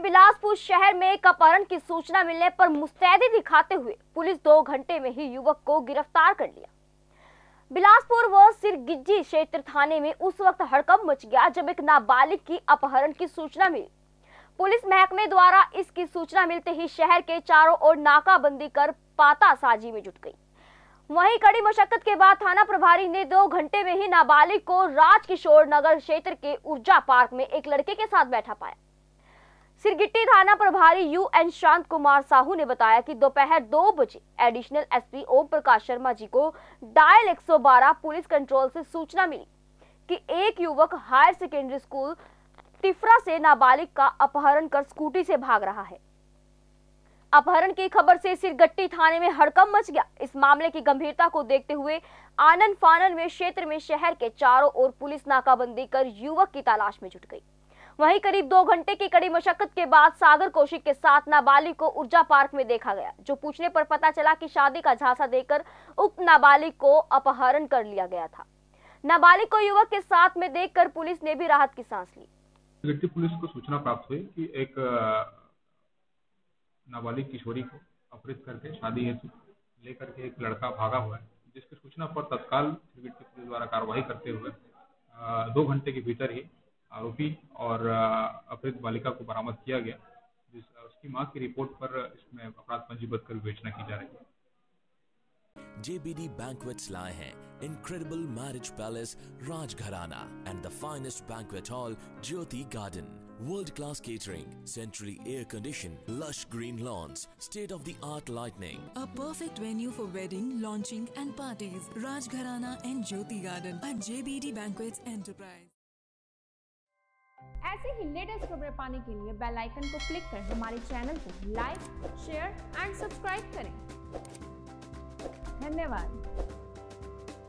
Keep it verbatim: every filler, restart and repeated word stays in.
बिलासपुर शहर में एक अपहरण की सूचना मिलने पर मुस्तैदी दिखाते हुए पुलिस दो घंटे में ही युवक को गिरफ्तार कर लिया। बिलासपुर व सिरगिज्जी क्षेत्र थाने में उस वक्त हड़कंप मच गया जब एक नाबालिग की अपहरण की सूचना मिली। पुलिस महकमे द्वारा इसकी सूचना मिलते ही शहर के चारों ओर नाकाबंदी कर पातासाजी में जुट गई। वहीं कड़ी मशक्कत के बाद थाना प्रभारी ने दो घंटे में ही नाबालिग को राजकिशोर नगर क्षेत्र के ऊर्जा पार्क में एक लड़के के साथ बैठा पाया। सिरगिट्टी थाना प्रभारी यू एन शांत कुमार साहू ने बताया कि दोपहर दो बजे एडिशनल एसपी ओम प्रकाश शर्मा जी को डायल एक सौ बारह पुलिस कंट्रोल से सूचना मिली कि एक युवक हायर सेकेंडरी स्कूल तिफरा से नाबालिग का अपहरण कर स्कूटी से भाग रहा है। अपहरण की खबर से सिरगिट्टी थाने में हड़कंप मच गया। इस मामले की गंभीरता को देखते हुए आनन फानन में क्षेत्र में शहर के चारों ओर पुलिस नाकाबंदी कर युवक की तलाश में जुट गई। वहीं करीब दो घंटे की कड़ी मशक्कत के बाद सागर कौशिक के साथ नाबालिग को ऊर्जा पार्क में देखा गया, जो पूछने पर पता चला कि शादी का झांसा देकर उक्त नाबालिग को अपहरण कर लिया गया था। नाबालिग को युवक के साथ में देखकर पुलिस ने भी राहत की सांस ली। सिरगिट्टी पुलिस को सूचना प्राप्त हुई कि एक नाबालिग किशोरी को अपहरित करके शादी हेतु लेकर के एक लड़का भागा हुआ है, जिसकी सूचना पर तत्काल सिरगिट्टी पुलिस द्वारा कार्रवाई करते हुए दो घंटे के भीतर ही आरोपी और अपहृत बालिका को बरामद किया गया, जिस उसकी मां की रिपोर्ट पर इसमें अपराध पंजीबद्ध कर विवेचना की जा रही है। J B D Banquets लाए हैं incredible marriage palace Rajgharana and the finest banquet hall Jyoti Garden. World-class catering, centrally air-conditioned, lush green lawns, state-of-the-art lighting. A perfect venue for wedding, launching and parties. Rajgharana and Jyoti Garden at J B D Banquets Enterprise. ऐसे ही latest खबरें पाने के लिए bell icon को click कर हमारे channel को like, share and subscribe करें। धन्यवाद।